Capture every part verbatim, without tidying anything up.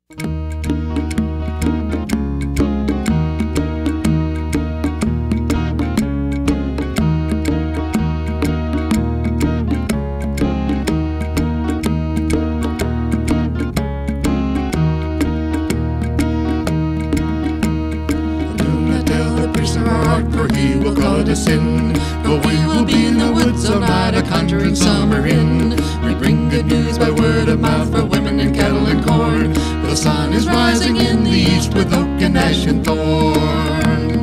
For he will call it a sin. For we will be in the woods all night, a conjuring summer in. We bring good news by word of mouth for women and cattle and corn. For the sun is rising in the east with oak and ash and thorn.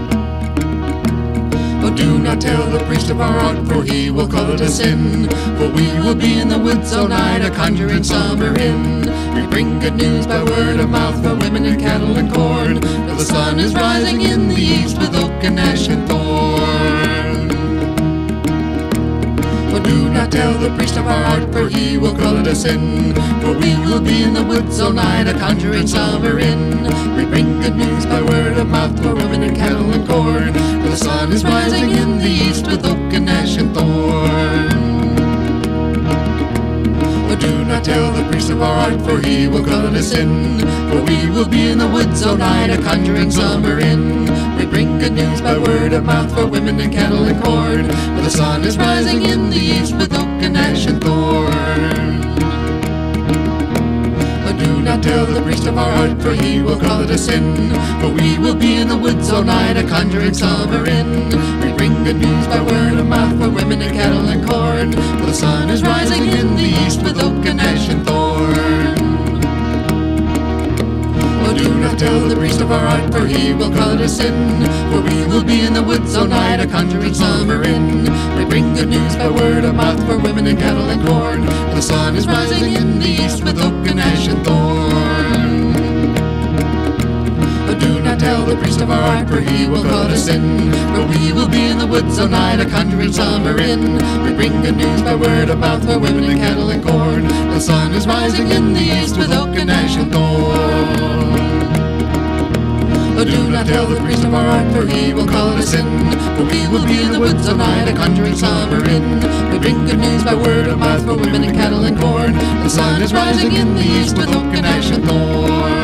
Oh, do not tell the priest of our art, for he will call it a sin. For we will be in the woods all night, a conjuring summer in. We bring good news by word of mouth for women and cattle and corn. For the sun is rising in the east with oak and ash and thorn. Oh, do not tell the priest of our art, for he will call it a sin. For we will be in the woods all night, a conjuring summer in. We bring good news by word of mouth for women and cattle and corn. For the sun is rising in the east with oak and ash and thorn. Do not tell the priest of our art, for he will call it a sin. For we will be in the woods all night, a conjuring summer in. We bring good news by word of mouth for women and cattle and corn. For the sun is rising in the east with oak and ash and thorn. Do not tell the priest of our art, for he will call it a sin. For we will be in the woods all night, a conjuring summer in. We bring good news by word of mouth for women and cattle and corn. For the sun is rising in the east with oak and ash and thorn. Oh, do not tell the priest of our art, for he will call it a sin. For we will be in the woods all night, a conjuring summer in. We bring good news by word of mouth for women and cattle and corn. For the sun is rising in the east with oak and ash and thorn. Oh, do not tell the priest of our art, for he will call it a sin. For we will be in the woods all night, a conjuring summer in. We bring good news by word of mouth for women and cattle and corn. The sun is rising in the east with oak and ash and thorn. Oh, do not tell the priest of our art, for he will call it a sin. For we will be in the woods all night, a conjuring summer in. We bring good news by word of mouth for women and cattle and corn. The sun is rising in the east with oak and ash and thorn.